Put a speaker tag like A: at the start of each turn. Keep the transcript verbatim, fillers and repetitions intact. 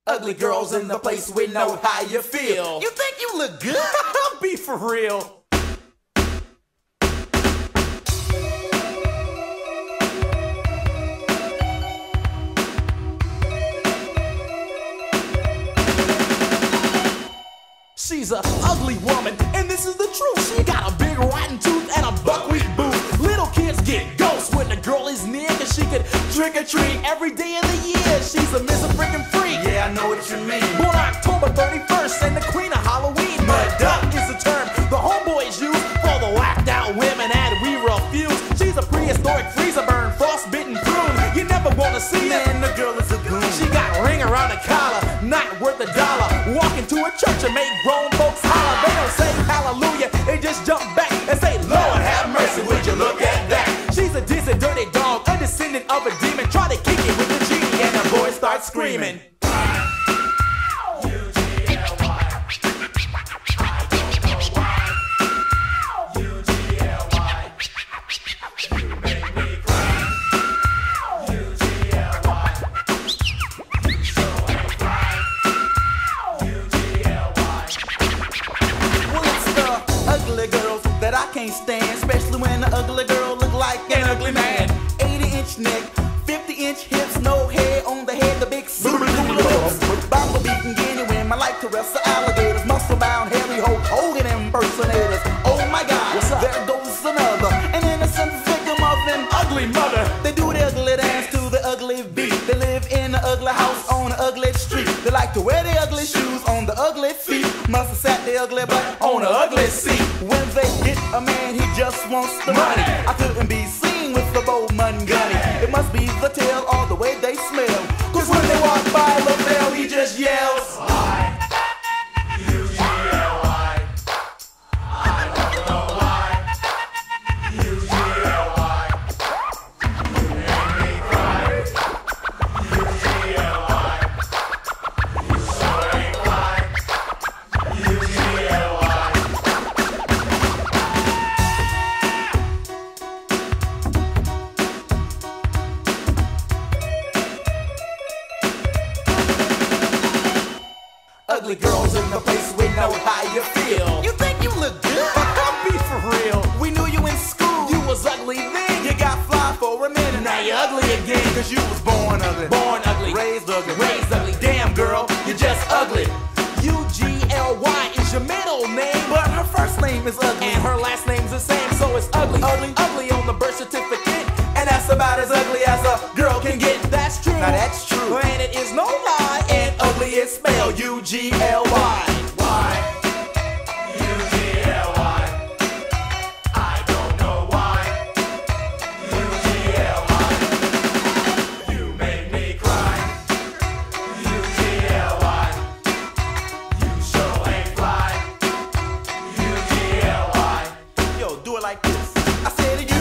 A: Ugly girls in the place, we know how you feel.
B: You think you look good?
A: Be for real. She's a ugly woman, and this is the truth. She got a big rotten tooth and a buckwheat boot. Little kids get ghosts when the girl is near, cause she could trick or treat every day of the year. She's a miss a freaking freak.
B: Yeah, I know what you mean.
A: Born October thirty-first and the queen of Halloween. Mud duck is the term the homeboys use for the whacked out women, and we refuse. She's a prehistoric freezer burn, frostbitten prune. You never wanna see her.
B: Man, the girl is a goon.
A: She got a ring around the collar, not worth a dollar. Walk into a church and make grown folks holler. They don't say hallelujah, they just jump back and say, Lord have mercy, would you look at that? She's a dizzy, dirty dog, a descendant of a demon. Try to kick it with the genie and the boys start screaming.
B: That I can't stand, especially when the ugly girl look like an ugly man. eighty inch neck, fifty inch hips, no hair on the head, the big super cool lips. Bumble beating guinea women like to wrestle alligators, muscle bound, hairy Hulk Hogan impersonators. Oh my God, there goes another, an innocent victim of an ugly mother. They do the ugly dance to the ugly beat. They live in the ugly house on the ugly street. They like to wear the ugly shoes on the ugly feet. Must have sat the ugly butt on the ugly seat. When they hit a man, he just wants the money. I couldn't be seen with the Bowman gunny. It must be the tail or the way they smell. Cause when they walk by LaBelle, he just yells, why? U G L Y. I don't know why. U G L Y. You make me cry. U G L Y. You sure ain't fly. U G L Y. Ugly girls in the place, we know how you feel. You think you look good?
A: Be for real.
B: We knew you in school.
A: You was ugly then.
B: You got fly for a minute.
A: Now you're ugly again.
B: Cause you was born ugly.
A: Born ugly.
B: Raised ugly.
A: Raised ugly. Damn girl, you're just ugly. U G L Y is your middle name,
B: But her first name is ugly.
A: and her last name's the same, so it's ugly.
B: Ugly.
A: Ugly on the birth certificate, and that's about as ugly as a girl can get. That's true.
B: Now that's true.
A: And it is no lie. And ugly is spelled U G L Y. Why? U G L Y. I don't know why. U G L Y. You make me cry. U G L Y. You sure ain't fly. U G L Y.
B: Yo, do it like this. I said